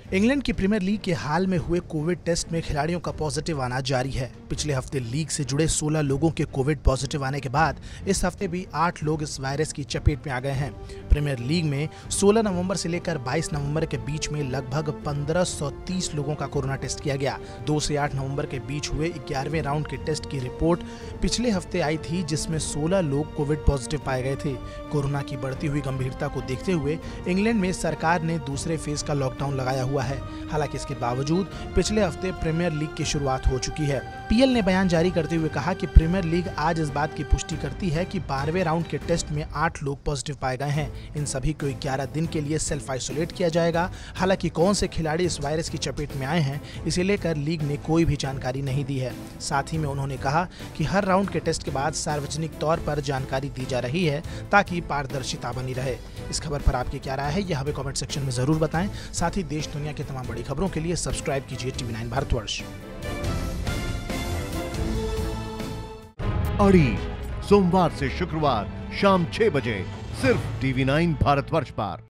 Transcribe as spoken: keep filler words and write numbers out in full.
England की premiere league के हाल में हुए कोविड टेस्ट में खिलाड़ियों का पॉजिटिव आना जारी है। पिछले हफ्ते लीग से जुड़े सोलह लोगों के कोविड पॉजिटिव आने के बाद इस हफ्ते भी आठ लोग इस वायरस की चपेट में आ गए हैं। प्रीमियर लीग में सोलह नवंबर से लेकर बाईस नवंबर के बीच में लगभग पंद्रह सौ तीस लोगों का कोरोना टेस्ट किया गया। दो से आठ नवंबर के बीच हुए ग्यारहवें राउंड के टेस्ट की रिपोर्ट पिछले हफ्ते आई थी, जिसमें सोलह लोग कोविड पॉजिटिव पाए गए थे। कोरोना की बढ़ती हुई गंभीरता को देखते हुए इंग्लैंड में सरकार ने दूसरे फेज का लॉकडाउन लगाया हुआ है। हालांकि इसके बावजूद पिछले हफ्ते प्रीमियर लीग की शुरुआत हो चुकी है। पीएल ने बयान जारी करते हुए कहा कि प्रीमियर लीग आज इस बात की पुष्टि करती है कि बारहवें राउंड के टेस्ट में आठ लोग पॉजिटिव पाए गए हैं। इन सभी को ग्यारह दिन के लिए सेल्फ आइसोलेट किया जाएगा। हालांकि कौन से खिलाड़ी इस वायरस की चपेट में आए हैं, इसे लेकर लीग ने कोई भी जानकारी नहीं दी है। साथ ही में उन्होंने कहा कि हर राउंड के टेस्ट के बाद सार्वजनिक तौर पर जानकारी दी जा रही है ताकि पारदर्शिता बनी रहे। इस खबर पर आपकी क्या राय है, यह हमें कमेंट सेक्शन में जरूर बताएं। साथ ही देश दुनिया की तमाम बड़ी खबरों के लिए सब्सक्राइब कीजिए टीवी नाइन भारतवर्ष। अड़ी सोमवार से शुक्रवार शाम छह बजे सिर्फ टीवी नाइन भारतवर्ष पर।